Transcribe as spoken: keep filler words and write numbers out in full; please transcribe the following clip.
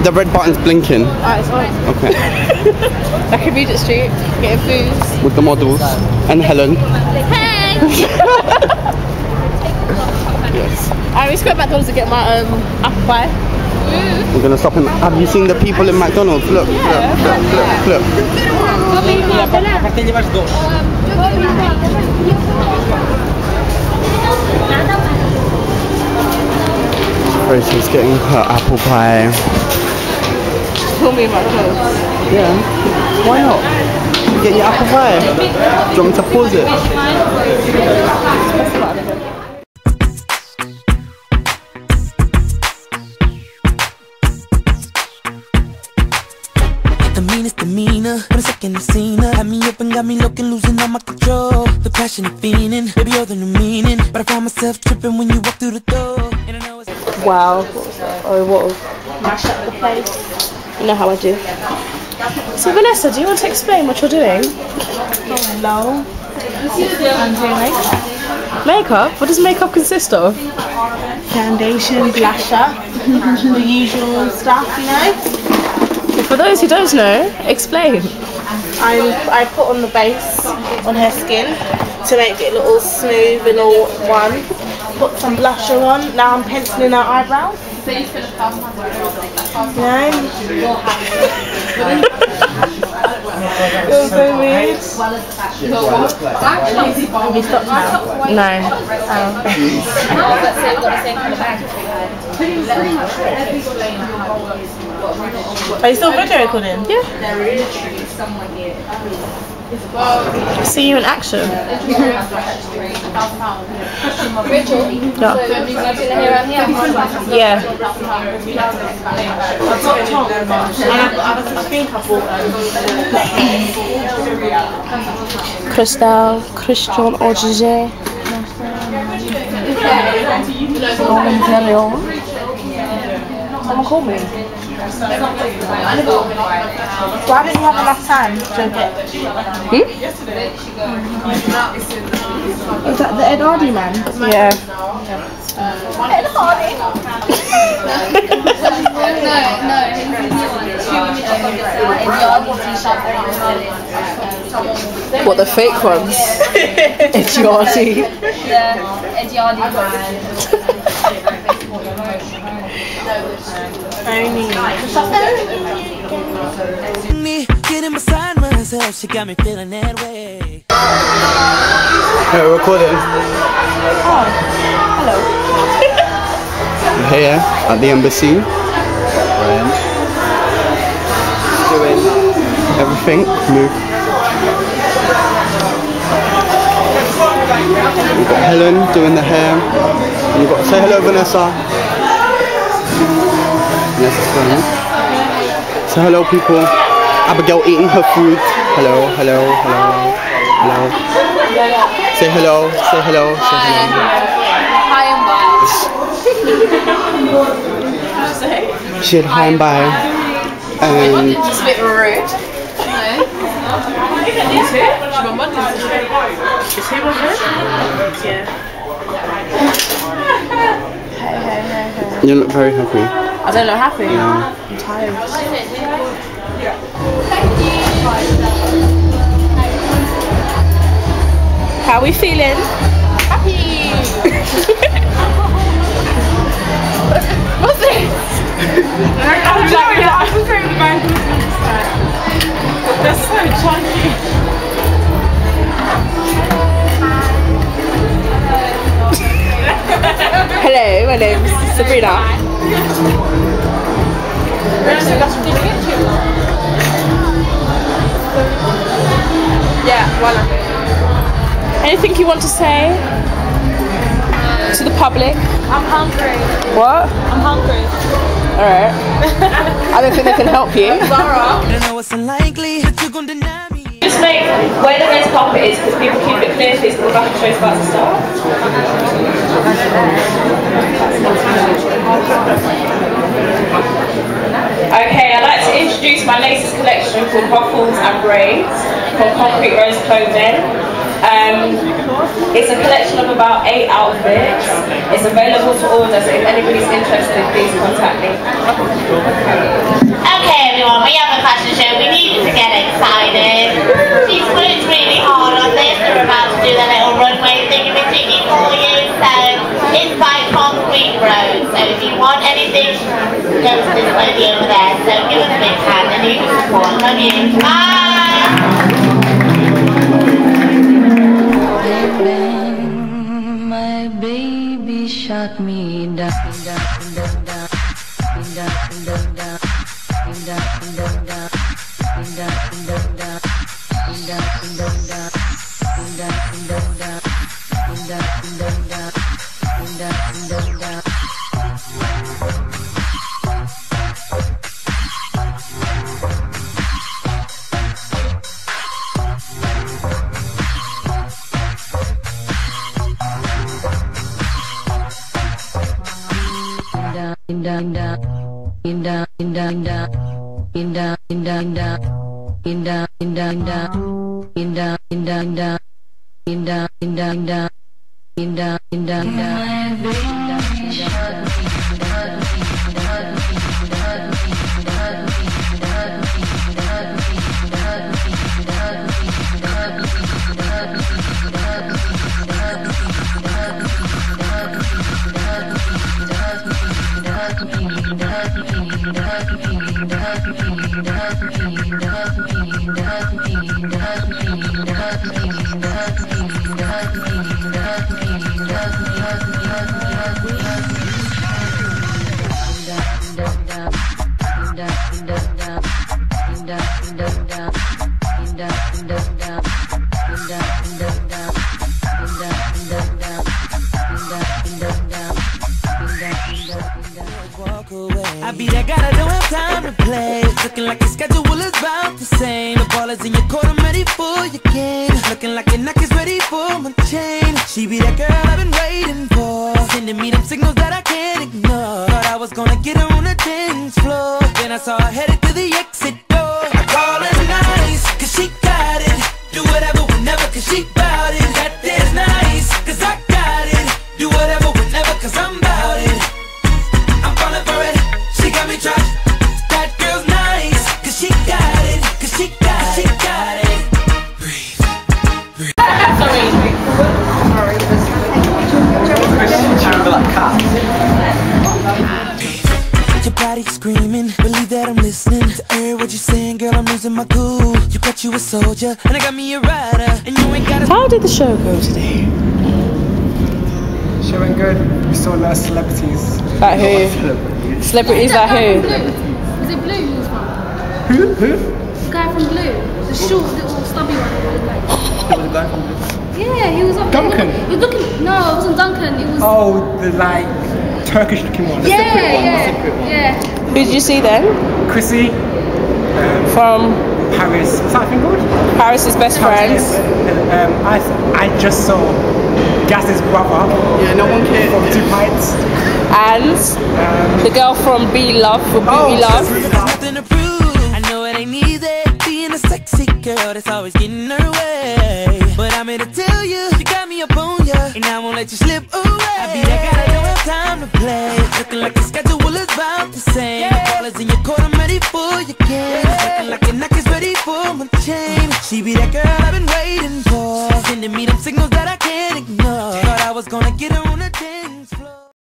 The red button's blinking. Ah, it's on. Okay. Like in Regent Street, getting food. With the models. And Helen. Hey! Yes. I always go to McDonald's to get my um, apple pie. Mm. We're gonna stop in. Have you seen the people in McDonald's? Look, Yeah. look, look, look, look. Rachel's getting her apple pie. Pull me in McDonald's. Yeah. Why not? Get your apple pie. Do you want me to pause it? The meanest demeanor, when a second I've seen her. Had me up and got me looking, losing all my control. The passion and fiending, baby you're the new meaning. But I found myself tripping when you walk through the door. And I know it's Wow, what was that? Oh, what was mash up the place? You know how I do. So Vanessa, do you want to explain what you're doing? Hello. I'm doing makeup. Makeup? What does makeup consist of? Foundation, blusher, the usual stuff, you know. For those who don't know, explain. I I put on the base on her skin to make it look all smooth and all one. Put some blusher on. Now I'm penciling her eyebrows. You know. You're so weird. Have you stopped now? No. Oh, okay. Are you still video recording? Yeah. See you in action. Yeah. Yeah. I've got Tom and I've got other think I bought Crystal, Christian Auger. Someone call me. Why didn't you have enough time to get? Hmm? Is that the Ed Hardy man? Yeah. Ed Hardy? What, the fake ones? It's Yardy. Yeah, Ed Hardy Only. me getting beside myself. She got me feeling that way. Hey, we're recording. Oh, hello. We're here at the embassy. Ryan. Doing everything. Move. We've got Helen doing the hair. And you've got say hello, Vanessa. Vanessa's funny. Say hello, people. Abigail eating her food. Hello, hello, hello, hello. Say hello, say hello, say hello. Hi and bye. She said hi and bye. And Just a bit rude. Is he with her? Yeah. Hey, hey, hey, hey. you look very happy. I don't look happy. Yeah. I'm tired. How are we feeling? Happy. What's this? I'm sorry, I was going to buy They're so chunky. Hello, my name's Sabrina. Yeah, voila. Anything you want to say to the public? I'm hungry. What? I'm hungry. Alright. I don't think they can help you. Zara. I know it's unlikely that you're gonna deny me. Just make where the red carpet is because people keep it clear because the fashion show's about to start. Okay, I'd like to introduce my latest collection called Ruffles and Braids from Concreterose clothing. Um, it's a collection of about eight outfits. It's available to order, so if anybody's interested, please contact me. everything goes this lady over there, so give us a big hand and you can support. Love you. Bye! My baby shot me down, down, down, down, down, down, down, down, down, down, down. Indah, indah, indah, indah, indah, indah, indah, indah, indah, indah, indah, indah, indah, indah, indah, indah, indah, indah. I be that guy that don't have time to play. Looking like your schedule is about the same. The ball is in your court, I'm ready for your game. Looking like your neck is ready for my chain. She be that girl I've been waiting for, sending me them signals that I can't ignore. Thought I was gonna get her on the dance floor, then I saw her headed to the exit door. I call her nice, cause she got it. Do whatever, whenever, cause she bout it. That there's nice, cause I got it. Do whatever, whenever, cause I'm bout it. I'm falling for it, she got me trapped. That girl's nice, cause she got it, cause she got it, she got it. Breathe, breathe. Sorry. Your body screaming, believe that I'm listening to hear what you're saying, girl, I'm losing my cool. You got you a soldier, and I got me a rider, and you ain't got a... How did the show go today? Show went good. We saw a lot of celebrities. Like who? Celebrities like who? Was it Blue who was from? Who? Who? The guy from Blue. The short, little, stubby one. There was a guy from Blue. Yeah, he was up there. Duncan? He was looking, no, it wasn't Duncan. It was... Oh, the like Turkish looking one. The yeah, separate one. yeah, The separate one. yeah. Who did you see then? Chrissy. Um, From Paris. What's that thing called? Paris's best friends. Um, I I just saw Gaz's brother. Yeah, no one cared. From Two Pints. And Um, the girl from Be Love, from Beauty Oh, Love. There's nothing to prove. I know it ain't easy being a sexy girl that's always getting her way. But I'm here to tell you, you got me up on ya, and I won't let you slip away. I be that guy that don't have time to play. Looking like your schedule is about the same. The ball is in your court, I'm ready for your game. Looking like your neck is ready for my chain. She be that girl I've been waiting for, sending me them signals that I can't ignore. Thought I was gonna get her